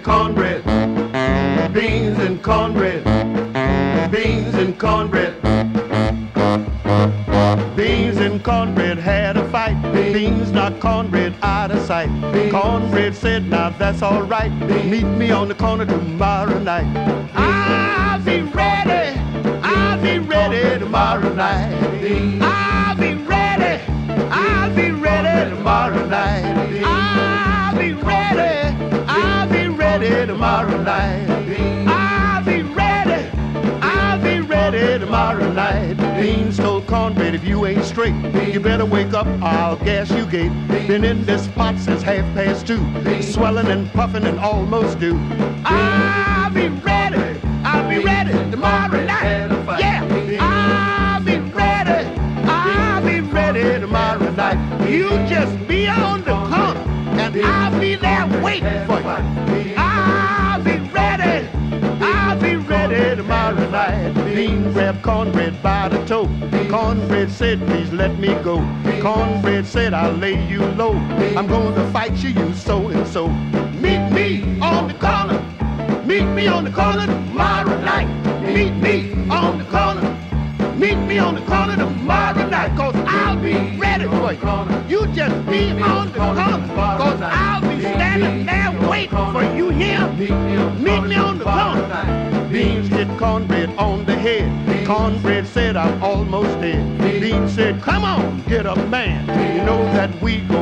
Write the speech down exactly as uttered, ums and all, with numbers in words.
cornbread, beans and cornbread, beans and cornbread. Beans and cornbread had a fight. Beans knocked cornbread out of sight. Cornbread said, now that's all right. Meet me on the corner tomorrow night. I'll be ready. I'll be ready tomorrow night. I'll be ready. I'll be ready tomorrow night. I'll be ready. I'll be ready tomorrow night. I'll be ready. I'll be ready tomorrow night. Beans told cornbread, if you ain't straight, you better wake up, I'll gas you gate. Been in this pot since half past two, swelling and puffing and almost due. I'll be ready, I'll be ready tomorrow night. Yeah, I'll be ready, I'll be ready tomorrow night. You just be on the corner, and I'll be there waiting for you. I'll be ready, I'll be ready tomorrow night. Bean grabbed cornbread by the toe. Cornbread said, please let me go. Cornbread said, I'll lay you low. I'm going to fight you, you so and so. Meet me on the corner. Meet me on the corner tomorrow night. Meet me on the corner. Meet me on the corner tomorrow night. Cause I'll be ready for you. You just be on the corner. Cause I'll be standing there waiting for you here. Meet me on the corner. Beans hit cornbread on the head. Cornbread said, I'm almost dead. Beans said, come on, get up, man. You know that we go